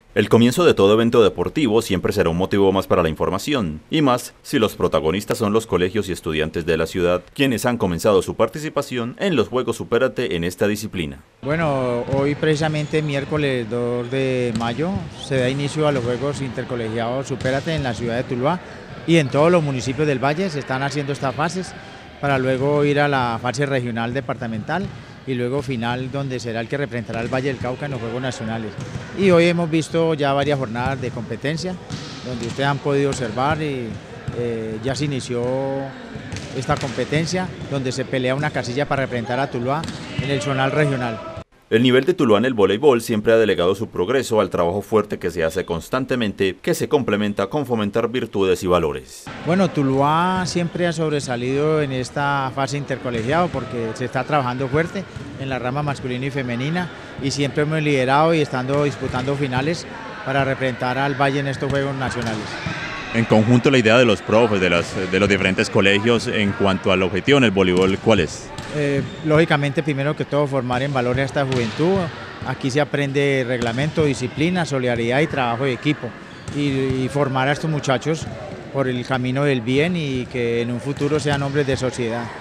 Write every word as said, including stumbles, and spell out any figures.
El comienzo de todo evento deportivo siempre será un motivo más para la información, y más si los protagonistas son los colegios y estudiantes de la ciudad, quienes han comenzado su participación en los Juegos Supérate en esta disciplina. Bueno, hoy precisamente miércoles dos de mayo se da inicio a los Juegos Intercolegiados Supérate en la ciudad de Tuluá y en todos los municipios del Valle se están haciendo estas fases para luego ir a la fase regional departamental y luego final donde será el que representará al Valle del Cauca en los Juegos Nacionales. Y hoy hemos visto ya varias jornadas de competencia donde ustedes han podido observar y eh, ya se inició esta competencia donde se pelea una casilla para representar a Tuluá en el zonal regional. El nivel de Tuluá en el voleibol siempre ha delegado su progreso al trabajo fuerte que se hace constantemente, que se complementa con fomentar virtudes y valores. Bueno, Tuluá siempre ha sobresalido en esta fase intercolegiado porque se está trabajando fuerte en la rama masculina y femenina y siempre hemos liderado y estando disputando finales para representar al Valle en estos Juegos Nacionales. En conjunto, la idea de los profes, de, las, de los diferentes colegios en cuanto al objetivo en el voleibol, ¿cuál es? Eh, lógicamente, primero que todo, formar en valores a esta juventud. Aquí se aprende reglamento, disciplina, solidaridad y trabajo de equipo. Y, y formar a estos muchachos por el camino del bien y que en un futuro sean hombres de sociedad.